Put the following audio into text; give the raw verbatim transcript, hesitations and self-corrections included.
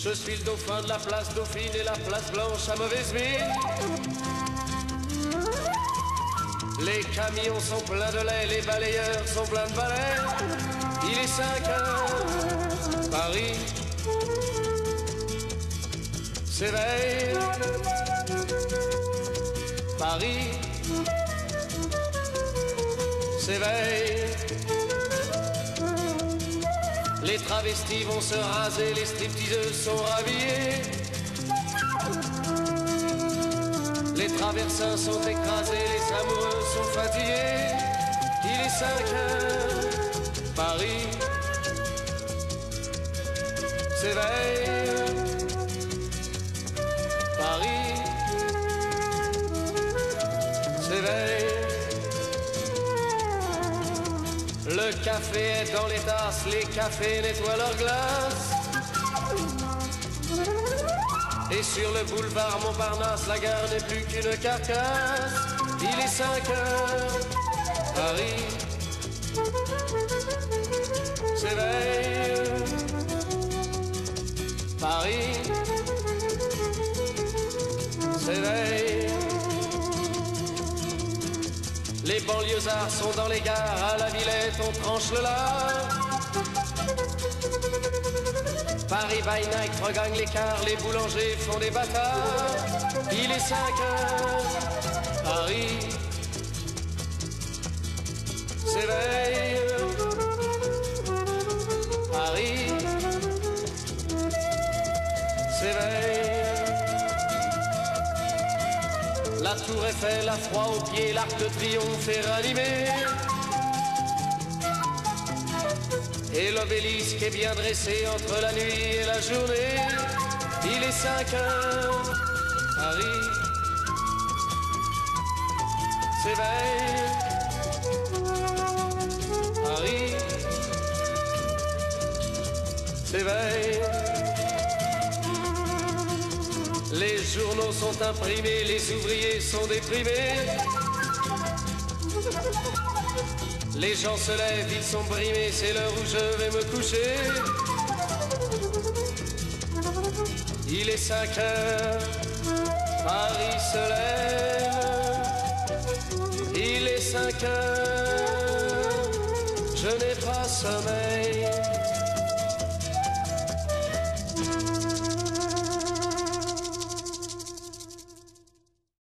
Je suis le dauphin de la place Dauphine et la place Blanche à mauvaise mine. Les camions sont pleins de lait, les balayeurs sont pleins de balais. Il est cinq heures, Paris s'éveille. Paris s'éveille. Les travestis vont se raser, les stripteaseuses sont rhabillées. Les traversins sont écrasés, les amoureux sont fatigués. Il est cinq heures, Paris s'éveille. Paris s'éveille. Le café est dans les tasses, les cafés nettoient leurs glaces. Et sur le boulevard Montparnasse, la gare n'est plus qu'une carcasse. Il est cinq heures, Paris s'éveille. Paris s'éveille. Les banlieusards sont dans les gares, à la Villette on tranche le lard. Paris by night regagne l'écart, les boulangers font des bâtards. Il est cinq heures, Paris s'éveille. Paris s'éveille. La tour Eiffel a froid aux pieds, l'arc de triomphe est ranimé. Et l'obélisque est bien dressé entre la nuit et la journée. Il est cinq heures, Paris s'éveille. Paris s'éveille. Les journaux sont imprimés, les ouvriers sont déprimés. Les gens se lèvent, ils sont brimés, c'est l'heure où je vais me coucher. Il est cinq heures, Paris se lève. Il est cinq heures, je n'ai pas sommeil.